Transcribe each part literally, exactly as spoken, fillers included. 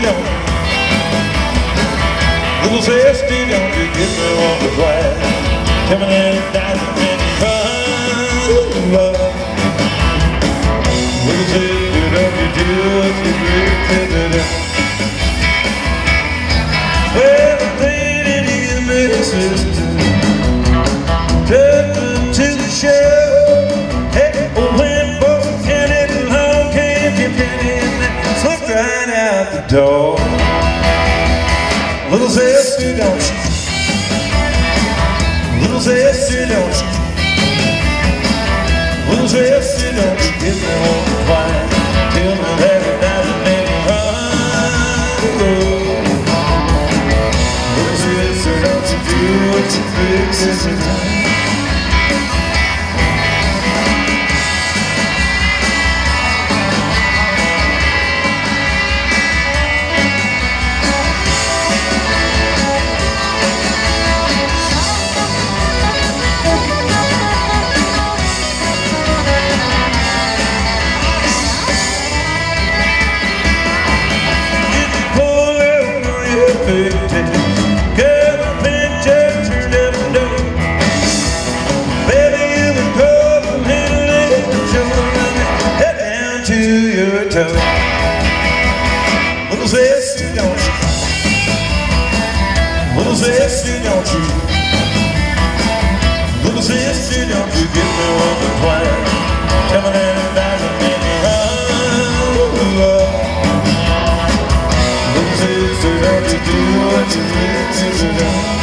don't you? Little sister, don't you give me one to cry? Tell me that it doesn't make me cry, love. Little sister, don't you do what you do? Well, the thing that you give me, sister, take me to the show. Hey, oh, when folks can it alone, can't you get in there? Slip right out the door. Little sister, don't you? Little sister, don't you? Little sister, don't you give me one to cry? Tell me that it doesn't make me run. Little sister, don't you do what you big sister done? Little sister, don't you? Little sister, don't you? Little sister, don't you give me one to cry? Tell me that it doesn't make me run. Little sister, don't you do what you big sister done?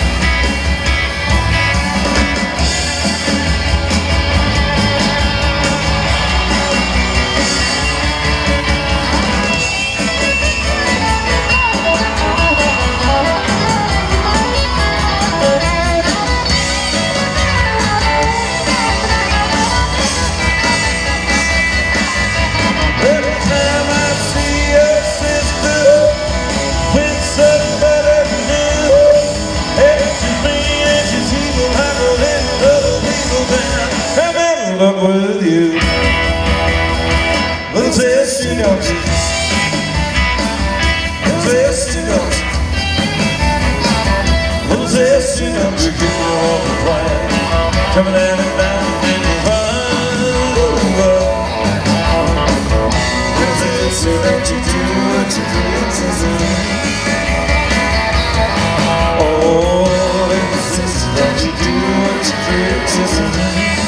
Look with you, little sister, don't you? Little sister, don't you? Little sister, don't you give me one to cry? Tell me that it doesn't make me run. Little sister, don't you do what you big sister done? Oh, little sister, don't you do what you big sister done?